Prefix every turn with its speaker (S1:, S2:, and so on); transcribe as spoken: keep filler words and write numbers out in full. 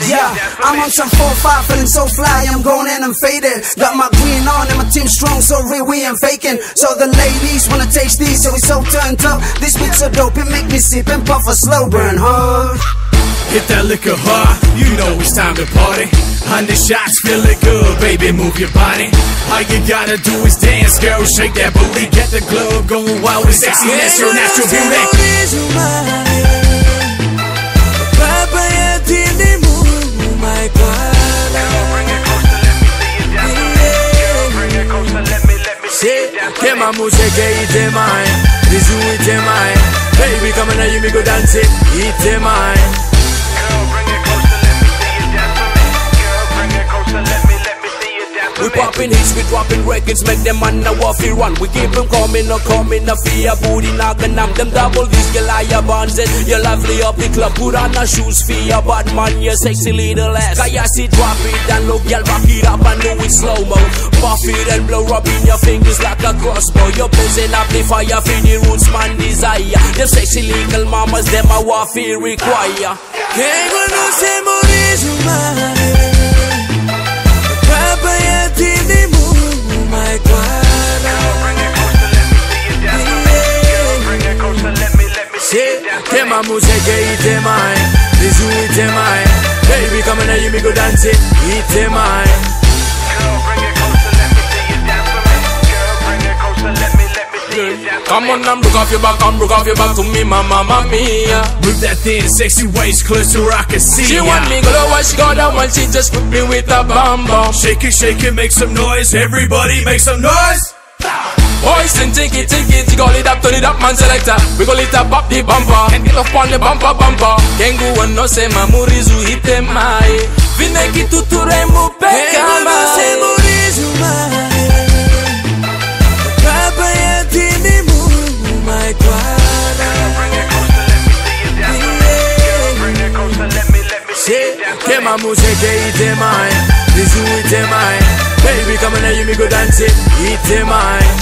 S1: Yeah, I'm on some four five, feeling so fly, I'm going and I'm faded. Got my green on and my team strong, so real, we ain't faking. So the ladies wanna taste these, so we so turned up. This beat so dope, it make me sip and puff a slow burn hard.
S2: Hit that liquor hard, you know it's time to party. Hundred shots, feel it good, baby, move your body. All you gotta do is dance, girl, shake that booty. Get the club going wild with sexiness, your natural beauty.
S3: Que ma musica ite mai, risu ite mai. Baby, come on, you me go dance it, ite mai. Girl, bring it closer, let me see you dance for me. Girl, bring it closer, let me, let me see you dance for me. We popping hits, we dropping records, make them man a waffy run. We keep them coming, no coming, no fear booty, knock and knock them double. These girl are your bonds, you're lovely up the club. Put on the shoes for your bad man, your sexy little ass. Kaya see drop it and look, y'all rock it up and do it slow mo. Puff it and blow, rubbing your fingers like a crossbow. You're posing up the fire for the roots man desire. Them sexy little mamas, them a waffy require.
S4: Que conocemos su madre.
S3: Que ma musica ite mai, risu ite mai. Baby, come on, you me go dance it, ite mai. Girl, bring it closer, let me see you dance for me. Girl, bring it closer, let me, let me see you dance for me.
S2: Come on and broke off your back, and broke off your back to me, mama, mamma mia. Move that thin, sexy waist close to I can see.
S3: She want me go low, she go down, when she just put me with a bum bum.
S2: Shake it, shake it, make some noise, everybody make some noise.
S3: Boys and take it, take it, you go it up, turn it up, man selector. We go lit up, up the bumper, and get up on the bumper, bumper. Kengu and no se mamurizu hite mai. Vineki tuture mu peka mai.
S4: Se murizu mai. Papa ya tini mu mai kwara.
S3: Bring it closer, let me see you dance for me. Girl, bring it closer, let me, let me see you dance for me. Que ma musica ite mai, rizu ite mai. Baby, come on, you me go dance it, ite mai.